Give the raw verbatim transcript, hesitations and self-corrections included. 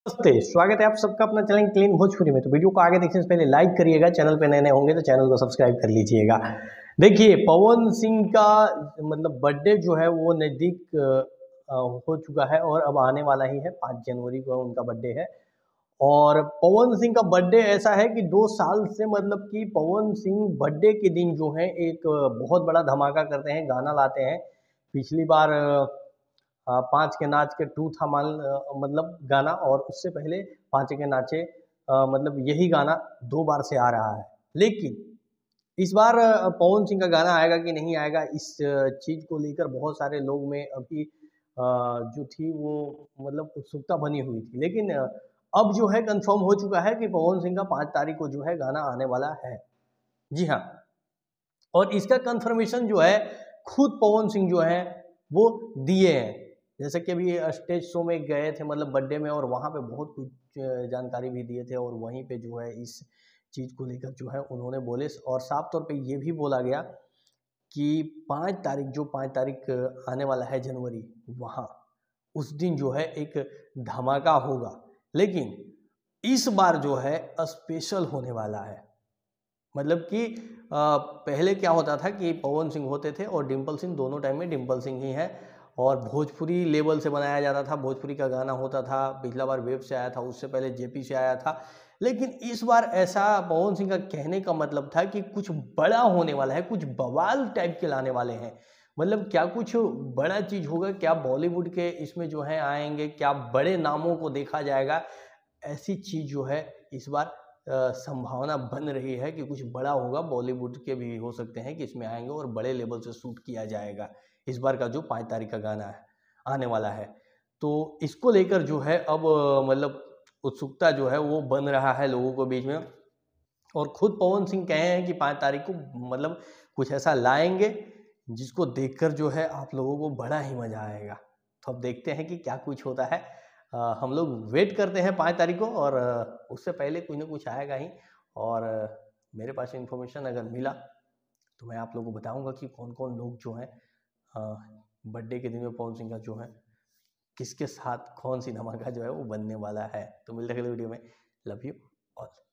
नमस्ते, स्वागत है आप सबका अपना चैनल क्लीन भोजपुरी में। तो वीडियो को आगे देखने से पहले लाइक करिएगा, चैनल पे नए नए होंगे तो चैनल को सब्सक्राइब कर लीजिएगा। देखिए, पवन सिंह का मतलब बर्थडे जो है वो नज़दीक अ, हो चुका है और अब आने वाला ही है। पाँच जनवरी को उनका बर्थडे है। और पवन सिंह का बर्थडे ऐसा है कि दो साल से मतलब कि पवन सिंह बर्थडे के दिन जो है एक बहुत बड़ा धमाका करते हैं, गाना लाते हैं। पिछली बार अ, पाँच के नाच के टू था मान अ, मतलब गाना, और उससे पहले पाँच के नाचे अ, मतलब यही गाना दो बार से आ रहा है। लेकिन इस बार अ, पवन सिंह का गाना आएगा कि नहीं आएगा, इस चीज़ को लेकर बहुत सारे लोग में अभी अ, जो थी वो मतलब उत्सुकता बनी हुई थी। लेकिन अ, अब जो है कन्फर्म हो चुका है कि पवन सिंह का पाँच तारीख को जो है गाना आने वाला है। जी हाँ। और इसका कन्फर्मेशन जो है खुद पवन सिंह जो है वो दिए हैं। जैसे कि अभी स्टेज शो में गए थे मतलब बर्थडे में, और वहाँ पे बहुत कुछ अ, जानकारी भी दिए थे, और वहीं पे जो है इस चीज़ को लेकर जो है उन्होंने बोले, और साफ तौर पे ये भी बोला गया कि पाँच तारीख जो पाँच तारीख आने वाला है जनवरी, वहाँ उस दिन जो है एक धमाका होगा। लेकिन इस बार जो है स्पेशल होने वाला है। मतलब कि अ, पहले क्या होता था कि पवन सिंह होते थे और डिम्पल सिंह, दोनों टाइम में डिम्पल सिंह ही है, और भोजपुरी लेवल से बनाया जाता था, भोजपुरी का गाना होता था। पिछला बार वेब से आया था, उससे पहले जेपी से आया था। लेकिन इस बार ऐसा पवन सिंह का कहने का मतलब था कि कुछ बड़ा होने वाला है, कुछ बवाल टाइप के लाने वाले हैं। मतलब क्या कुछ बड़ा चीज़ होगा, क्या बॉलीवुड के इसमें जो है आएंगे, क्या बड़े नामों को देखा जाएगा, ऐसी चीज़ जो है इस बार अ, संभावना बन रही है कि कुछ बड़ा होगा। बॉलीवुड के भी हो सकते हैं कि इसमें आएंगे और बड़े लेवल से शूट किया जाएगा इस बार का जो पाँच तारीख का गाना है आने वाला है। तो इसको लेकर जो है अब अ, मतलब उत्सुकता जो है वो बन रहा है लोगों को बीच में। और खुद पवन सिंह कहे हैं कि पाँच तारीख को मतलब कुछ ऐसा लाएंगे जिसको देखकर जो है आप लोगों को बड़ा ही मज़ा आएगा। तो अब देखते हैं कि क्या कुछ होता है। अ, हम लोग वेट करते हैं पाँच तारीख को, और अ, उससे पहले कुछ ना कुछ आएगा ही। और अ, मेरे पास इन्फॉर्मेशन अगर मिला तो मैं आप लोगों को बताऊंगा कि कौन कौन लोग जो हैं बर्थडे के दिन में पवन सिंह का जो है किसके साथ कौन सी धमाका जो है वो बनने वाला है। तो मिलते हैं अगले वीडियो में। Love you all.